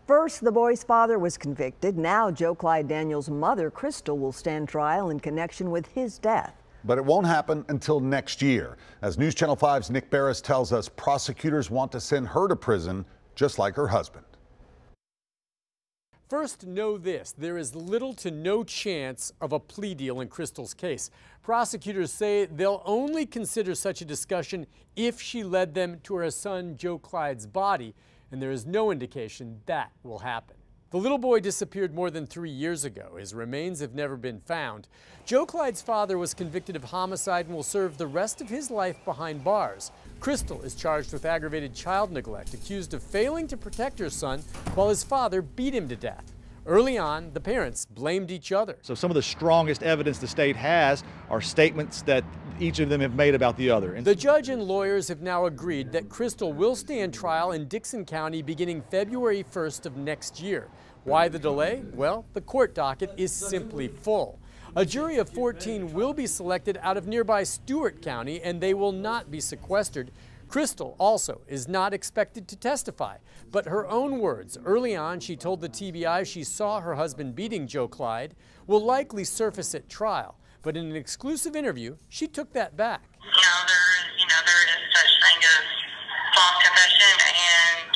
First, the boy's father was convicted. Now, Joe Clyde Daniels' mother, Crystal, will stand trial in connection with his death. But it won't happen until next year. As News Channel 5's Nick Barris tells us, prosecutors want to send her to prison just like her husband. First, know this. There is little to no chance of a plea deal in Crystal's case. Prosecutors say they'll only consider such a discussion if she led them to her son Joe Clyde's body, and there is no indication that will happen. The little boy disappeared more than 3 years ago. His remains have never been found. Joe Clyde's father was convicted of homicide and will serve the rest of his life behind bars. Crystal is charged with aggravated child neglect, accused of failing to protect her son while his father beat him to death. Early on, the parents blamed each other. So some of the strongest evidence the state has are statements that each of them have made about the other. The judge and lawyers have now agreed that Crystal will stand trial in Dickson County beginning February 1st of next year. Why the delay? Well, the court docket is simply full. A jury of 14 will be selected out of nearby Stewart County, and they will not be sequestered. Crystal also is not expected to testify, but her own words early on, she told the TBI she saw her husband beating Joe Clyde, will likely surface at trial. But in an exclusive interview, she took that back. There is such thing as false confession, and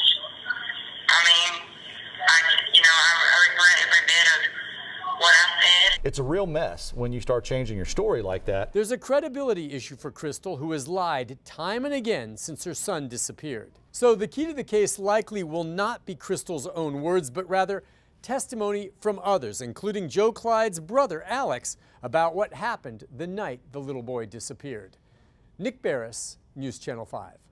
I regret every bit of what I said. It's a real mess when you start changing your story like that. There's a credibility issue for Crystal, who has lied time and again since her son disappeared. So the key to the case likely will not be Crystal's own words, but rather testimony from others, including Joe Clyde's brother, Alex, about what happened the night the little boy disappeared. Nick Barris, News Channel 5.